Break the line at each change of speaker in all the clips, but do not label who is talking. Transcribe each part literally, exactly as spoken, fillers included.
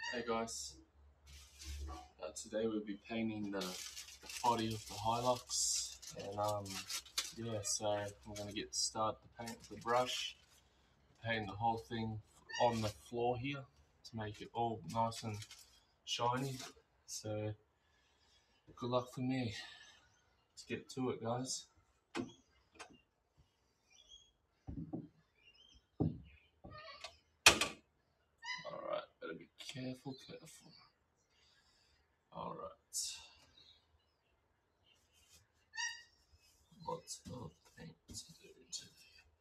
Hey guys, uh, today we'll be painting the, the body of the Hilux, and um, yeah, so I'm going to get started to paint with the brush, paint the whole thing on the floor here to make it all nice and shiny. So good luck for me. Let's get to it, guys. Alright, better be careful, careful. Alright. Lots of paint to do today.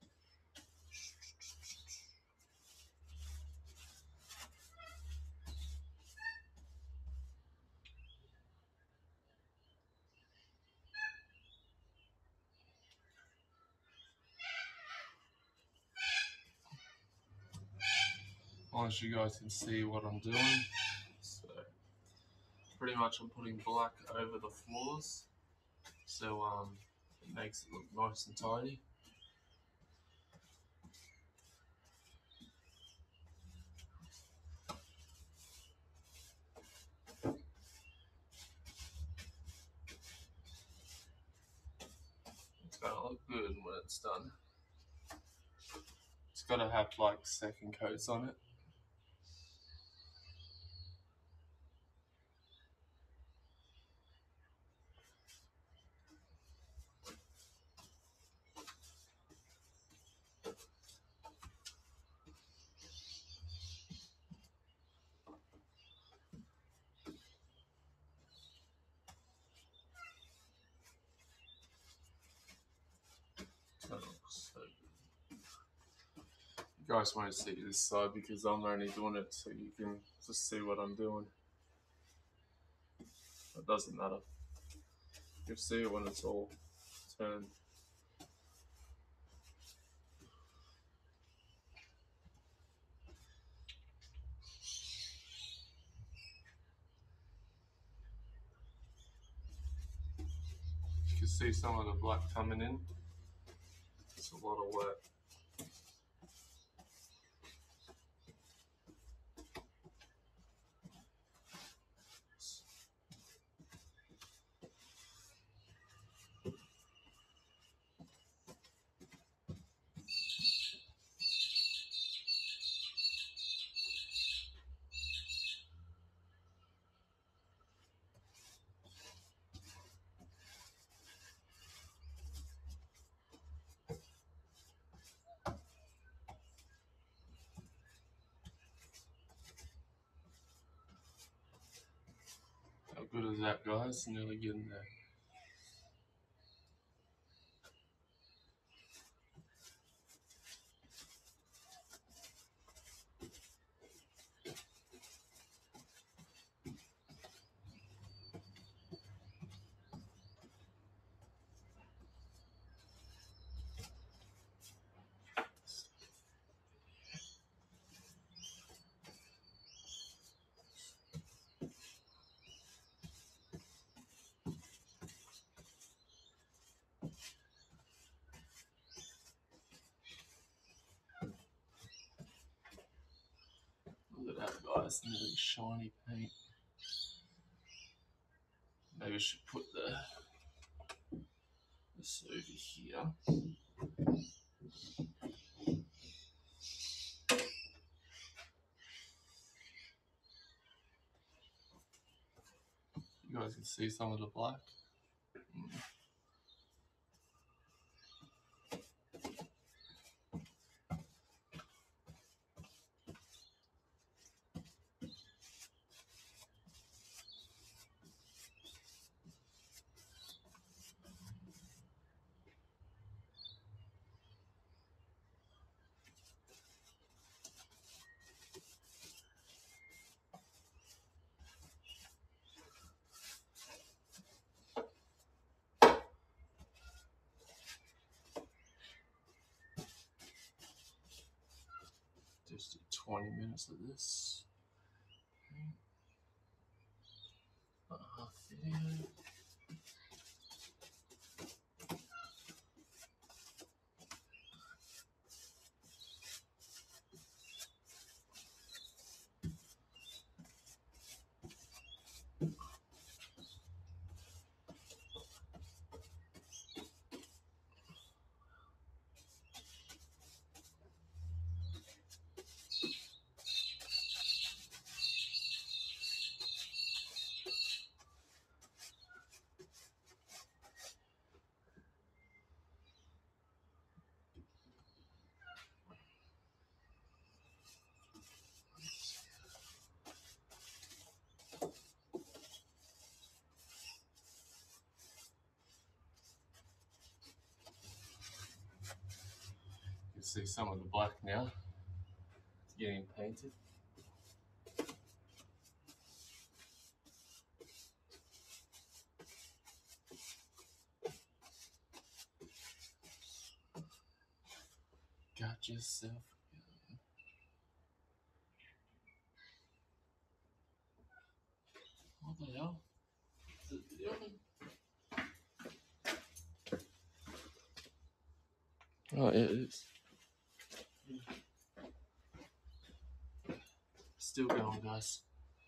As you guys can see what I'm doing, so pretty much I'm putting black over the floors, so um, it makes it look nice and tidy. It's gonna look good when it's done. It's gotta have like second coats on it. That looks so good. You guys won't see this side because I'm only doing it so you can just see what I'm doing. It doesn't matter. You'll see it when it's all turned. You can see some of the black coming in. It's a lot of work. How good is that, guys? Nearly getting there. Look at that, guys, really shiny paint. Maybe I should put the this over here. You guys can see some of the black. Mm. Just do twenty minutes of this. About a half video. see some of the black now getting painted. Got yourself a gun. What the hell? Is it videoing? Oh, yeah, it is. Still going, guys.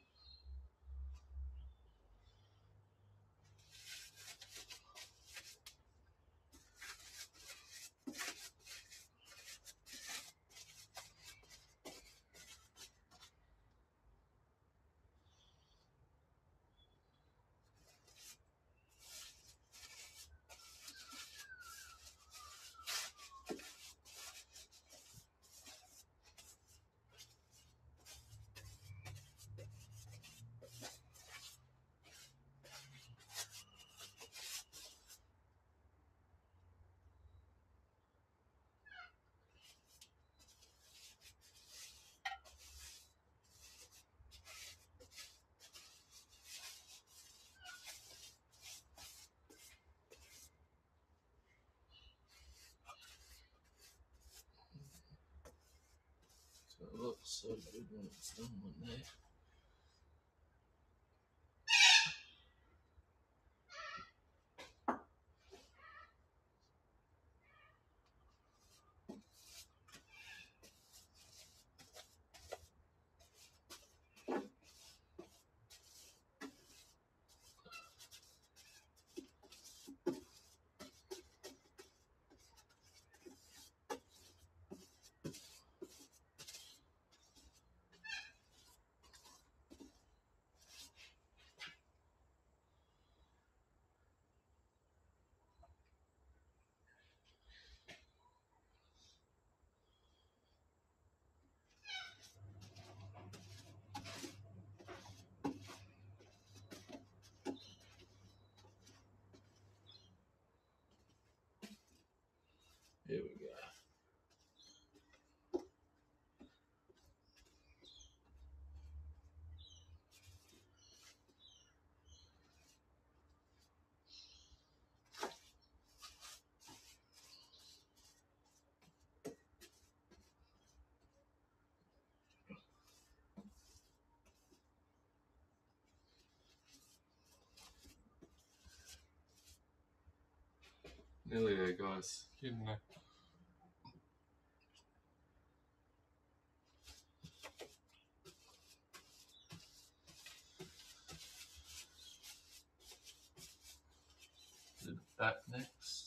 So it looks so good when it's done one day. Here we go. Nearly there, guys. Getting there. The back next.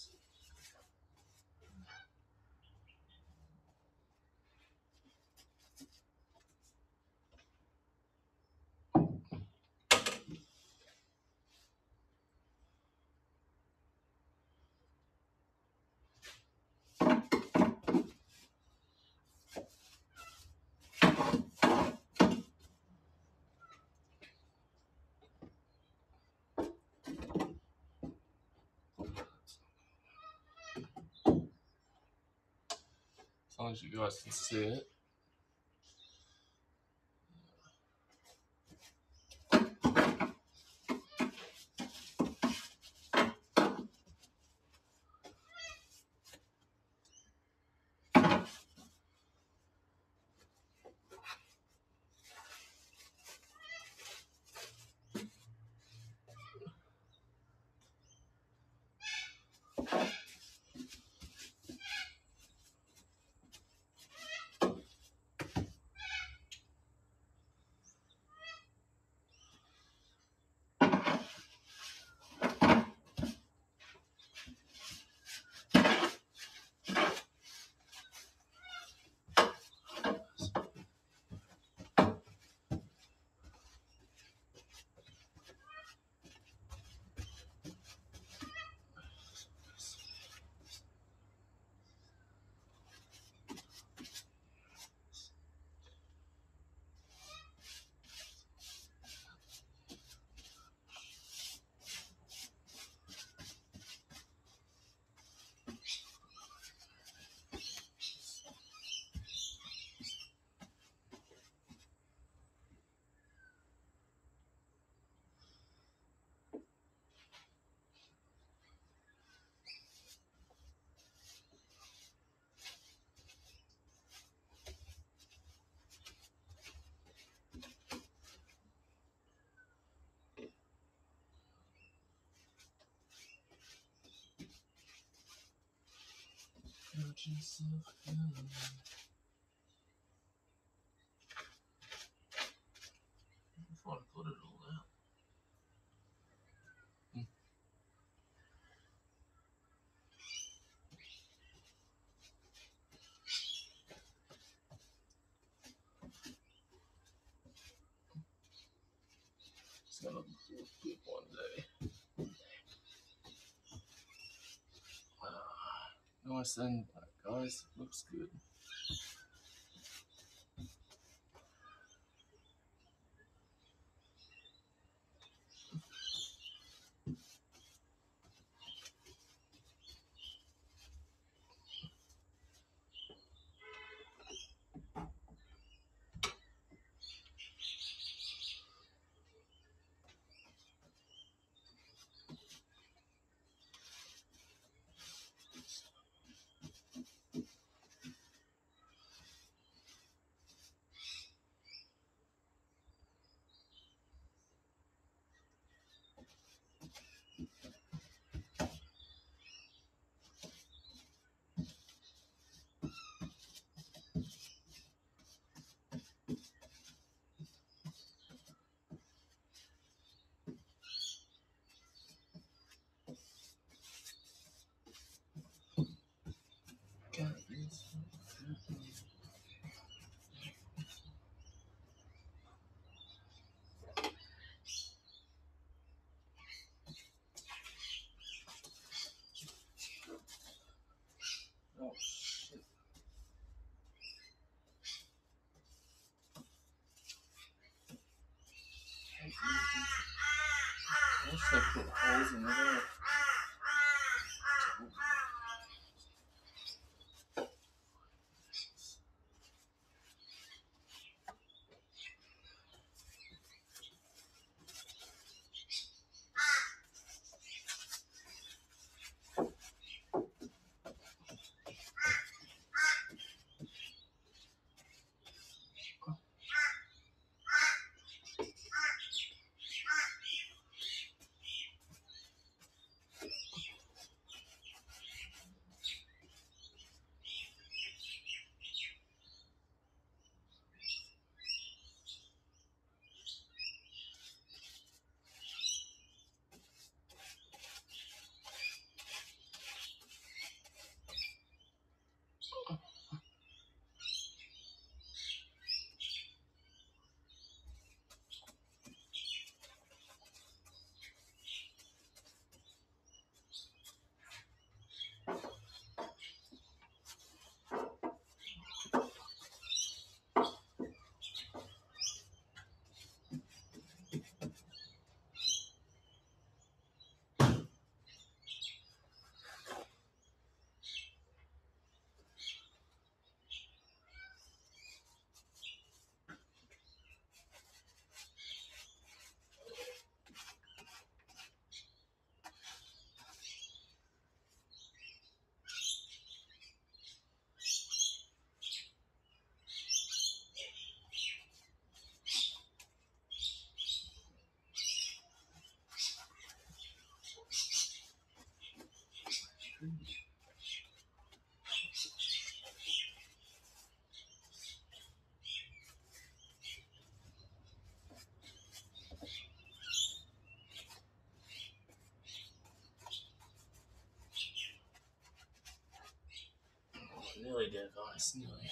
As long as you guys can see it. Just of God. Before I put it all out. Hmm. It's gonna look good one day. Ah, nice and black, guys. Looks good. God, yes. Oh shit. I wish they put holes in there. Nearly there, guys. Nearly.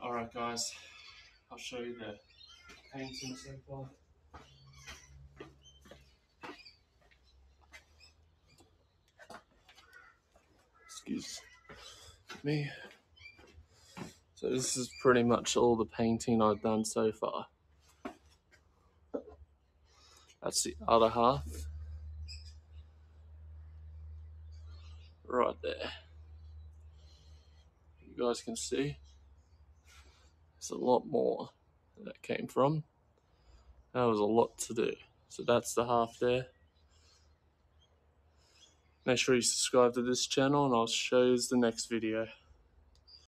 Alright guys, I'll show you the painting so far. Excuse me. So this is pretty much all the painting I've done so far. That's the other half. Right there. You guys can see there's a lot more that came from. That was a lot to do. So that's the half there. Make sure you subscribe to this channel and I'll show you the next video.